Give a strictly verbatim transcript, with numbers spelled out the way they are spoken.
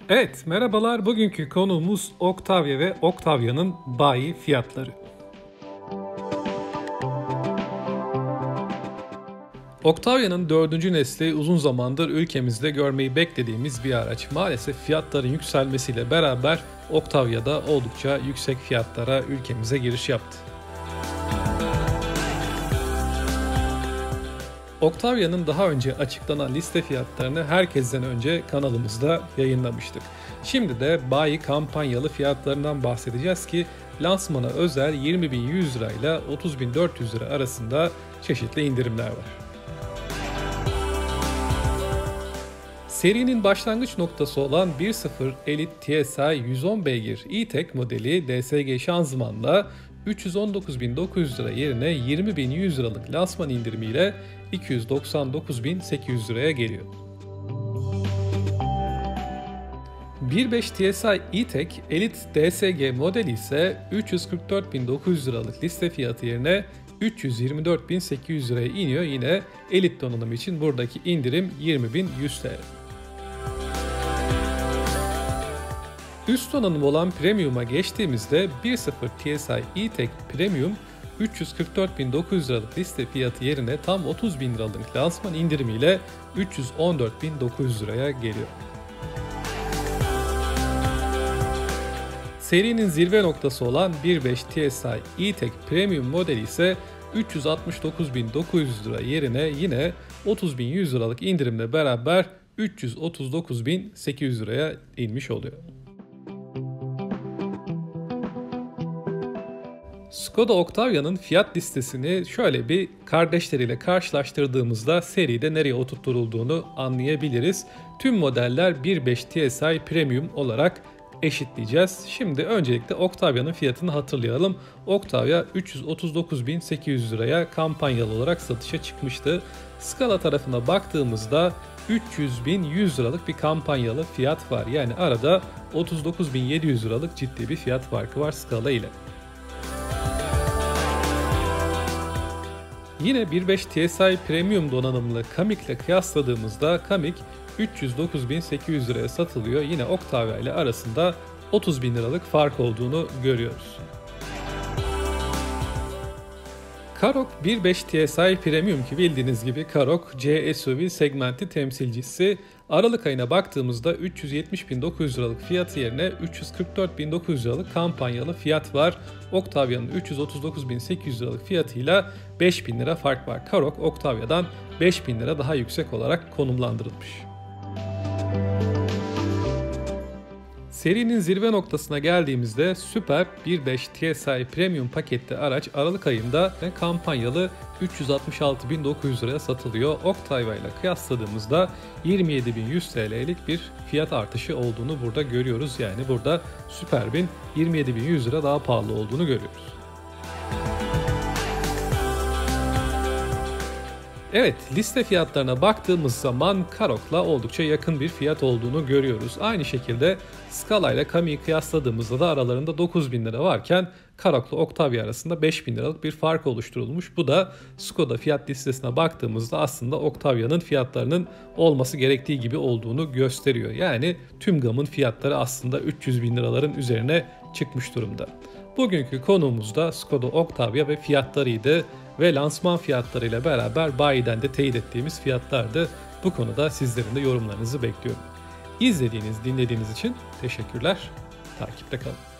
Evet, merhabalar. Bugünkü konuğumuz Octavia ve Octavia'nın bayi fiyatları. Octavia'nın dördüncü nesli uzun zamandır ülkemizde görmeyi beklediğimiz bir araç. Maalesef fiyatların yükselmesiyle beraber Octavia da oldukça yüksek fiyatlara ülkemize giriş yaptı. Octavia'nın daha önce açıklanan liste fiyatlarını herkesten önce kanalımızda yayınlamıştık. Şimdi de bayi kampanyalı fiyatlarından bahsedeceğiz ki lansmana özel yirmi bin yüz lira ile otuz bin dört yüz lira arasında çeşitli indirimler var. Serinin başlangıç noktası olan bir nokta sıfır Elite T S I yüz on beygir E-Tech modeli D S G şanzımanla üç yüz on dokuz bin dokuz yüz lira yerine yirmi bin yüz liralık lansman indirimiyle iki yüz doksan dokuz bin sekiz yüz liraya geliyor. bir nokta beş T S I E-Tech Elite D S G modeli ise üç yüz kırk dört bin dokuz yüz liralık liste fiyatı yerine üç yüz yirmi dört bin sekiz yüz liraya iniyor. Yine Elite donanım için buradaki indirim yirmi bin yüz T L. Üst donanım olan Premium'a geçtiğimizde bir nokta sıfır T S I E-Tech Premium üç yüz kırk dört bin dokuz yüz liralık liste fiyatı yerine tam otuz bin liralık lansman indirimiyle üç yüz on dört bin dokuz yüz liraya geliyor. Serinin zirve noktası olan bir nokta beş T S I E-Tech Premium modeli ise üç yüz altmış dokuz bin dokuz yüz lira yerine yine otuz bin yüz liralık indirimle beraber üç yüz otuz dokuz bin sekiz yüz liraya inmiş oluyor. Skoda Octavia'nın fiyat listesini şöyle bir kardeşleriyle karşılaştırdığımızda seride nereye oturtulduğunu anlayabiliriz. Tüm modeller bir nokta beş T S I Premium olarak eşitleyeceğiz. Şimdi öncelikle Octavia'nın fiyatını hatırlayalım. Octavia üç yüz otuz dokuz bin sekiz yüz liraya kampanyalı olarak satışa çıkmıştı. Scala tarafına baktığımızda üç yüz bin yüz liralık bir kampanyalı fiyat var. Yani arada otuz dokuz bin yedi yüz liralık ciddi bir fiyat farkı var Scala ile. Yine bir nokta beş T S I Premium donanımlı Kamiq ile kıyasladığımızda Kamiq üç yüz dokuz bin sekiz yüz liraya satılıyor. Yine Octavia ile arasında otuz bin liralık fark olduğunu görüyoruz. Karoq bir nokta beş T S I Premium ki bildiğiniz gibi Karoq C S U V segmenti temsilcisi. Aralık ayına baktığımızda üç yüz yetmiş bin dokuz yüz liralık fiyatı yerine üç yüz kırk dört bin dokuz yüz liralık kampanyalı fiyat var. Octavia'nın üç yüz otuz dokuz bin sekiz yüz liralık fiyatıyla beş bin lira fark var. Karoq Octavia'dan beş bin lira daha yüksek olarak konumlandırılmış. Serinin zirve noktasına geldiğimizde Superb bir nokta beş T S I Premium paketli araç Aralık ayında kampanyalı üç yüz altmış altı bin dokuz yüz liraya satılıyor. Octavia ile kıyasladığımızda yirmi yedi bin yüz T L'lik bir fiyat artışı olduğunu burada görüyoruz. Yani burada Superb'in yirmi yedi bin yüz lira daha pahalı olduğunu görüyoruz. Evet, liste fiyatlarına baktığımız zaman Karoq'la oldukça yakın bir fiyat olduğunu görüyoruz. Aynı şekilde Scala ile Kamiq'i kıyasladığımızda da aralarında dokuz bin lira varken Karoq'la Octavia arasında beş bin liralık bir fark oluşturulmuş. Bu da Skoda fiyat listesine baktığımızda aslında Octavia'nın fiyatlarının olması gerektiği gibi olduğunu gösteriyor. Yani tüm gamın fiyatları aslında üç yüz bin liraların üzerine çıkmış durumda. Bugünkü konuğumuz da Skoda Octavia ve fiyatlarıydı ve lansman fiyatlarıyla beraber bayiden de teyit ettiğimiz fiyatlardı. Bu konuda sizlerin de yorumlarınızı bekliyorum. İzlediğiniz, dinlediğiniz için teşekkürler. Takipte kalın.